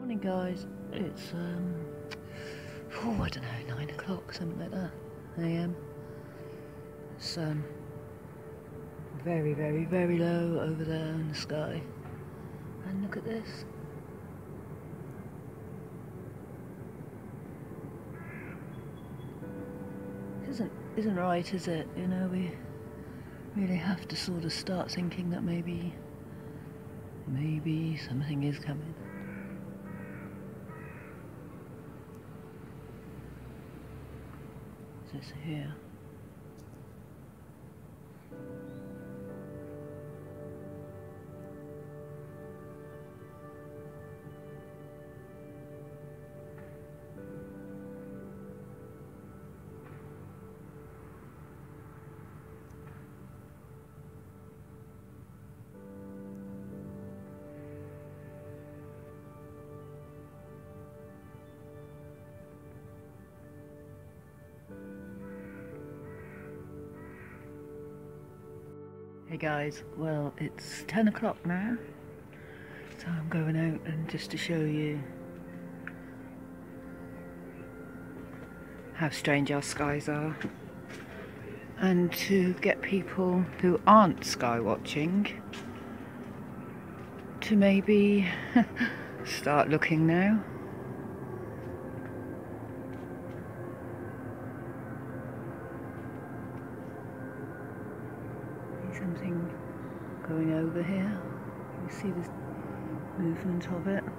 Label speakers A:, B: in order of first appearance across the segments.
A: Morning guys, it's I don't know, 9 o'clock, something like that, AM. Sun very, very, very low over there in the sky. And look at this. Isn't right, is it? You know, we really have to sort of start thinking that maybe something is coming. Is this here? Hey guys, well it's 10 o'clock now, so I'm going out and just to show you how strange our skies are, and to get people who aren't sky watching to maybe start looking now. Something going over here. You see this movement of it.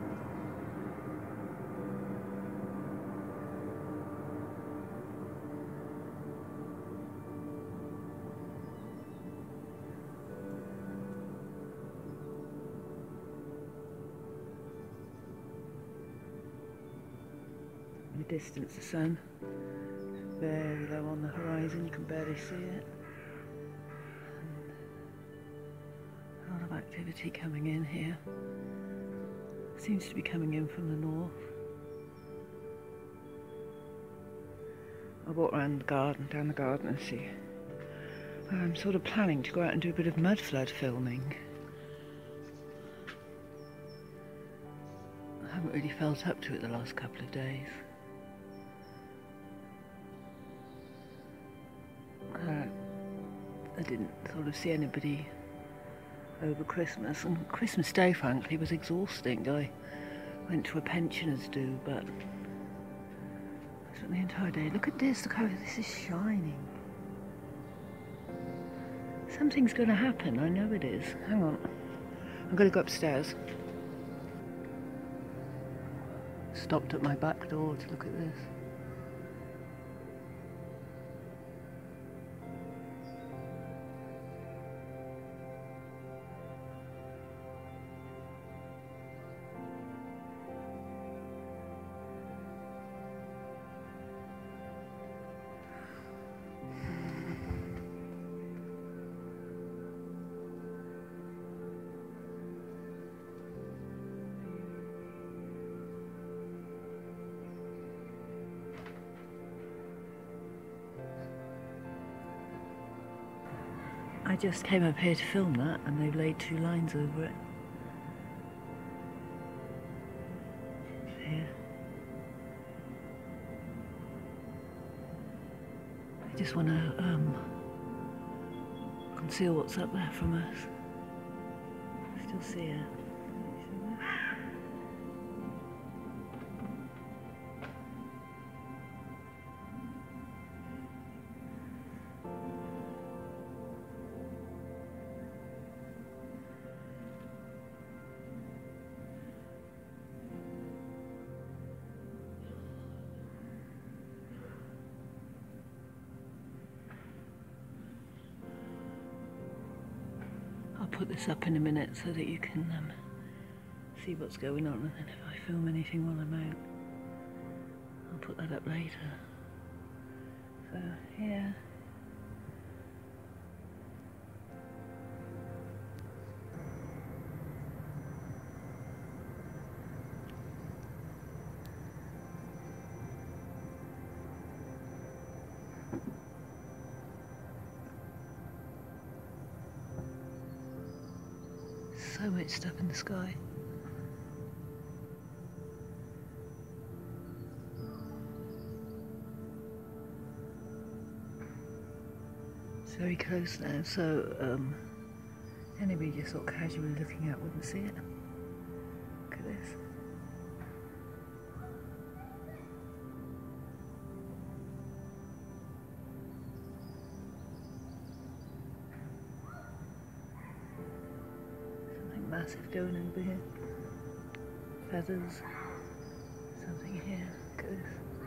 A: In the distance, the sun is very low on the horizon, you can barely see it. Activity coming in here. Seems to be coming in from the north. I walk around the garden, down the garden and see. I'm sort of planning to go out and do a bit of mud flood filming. I haven't really felt up to it the last couple of days. I didn't sort of see anybody over Christmas, and Christmas Day frankly was exhausting. I went to a pensioners do, but I spent the entire day. Look at this, look how this is shining. Something's going to happen, I know it is. Hang on, I'm going to go upstairs. Stopped at my back door to look at this. I just came up here to film that, and they've laid 2 lines over it. Here. I just want to conceal what's up there from us. Still see it. I'll put this up in a minute so that you can see what's going on, and then if I film anything while I'm out, I'll put that up later. So here. So much stuff in the sky. very close now, so anybody just sort of casually looking at wouldn't see it. Look at this. Something massive going over here. Feathers. Something here. Look at this.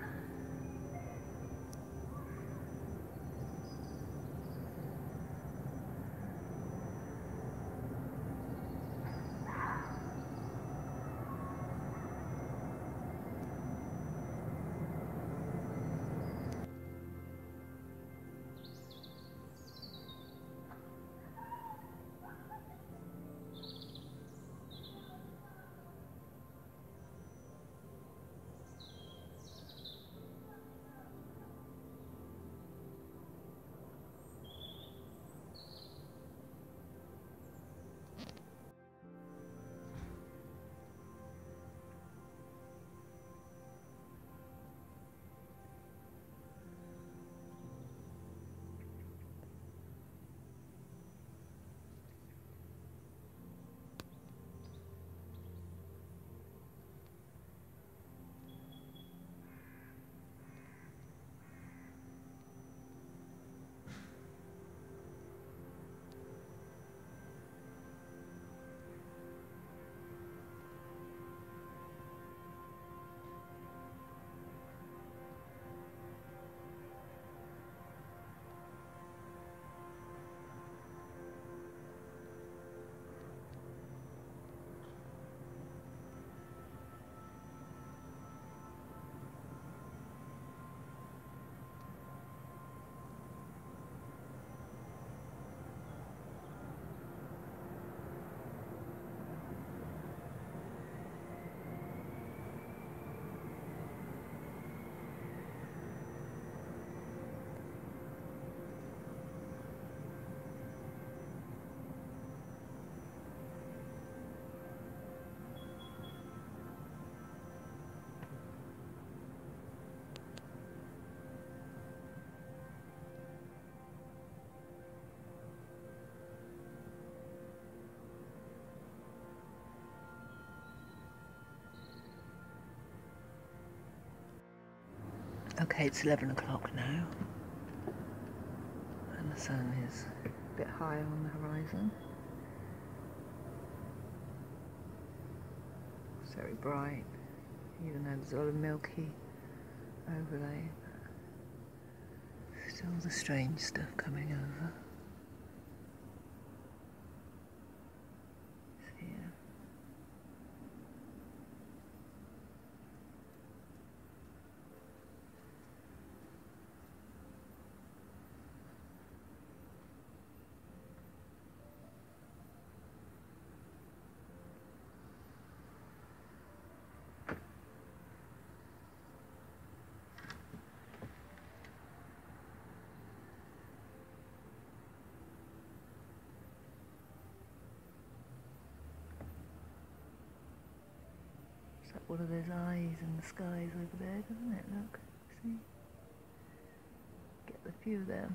A: Okay, it's 11 o'clock now, and the sun is a bit higher on the horizon. It's very bright, even though there's a lot of milky overlay. Still the strange stuff coming over. It's here. It's like one of those eyes in the skies over there, doesn't it? Look, see? Get the view of them.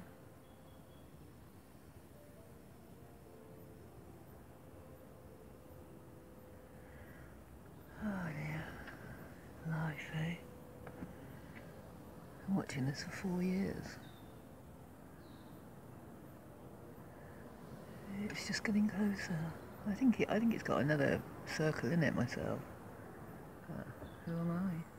A: Oh dear. Life, eh? I'm watching this for 4 years. It's just getting closer. I think it's got another circle in it myself. Who am I?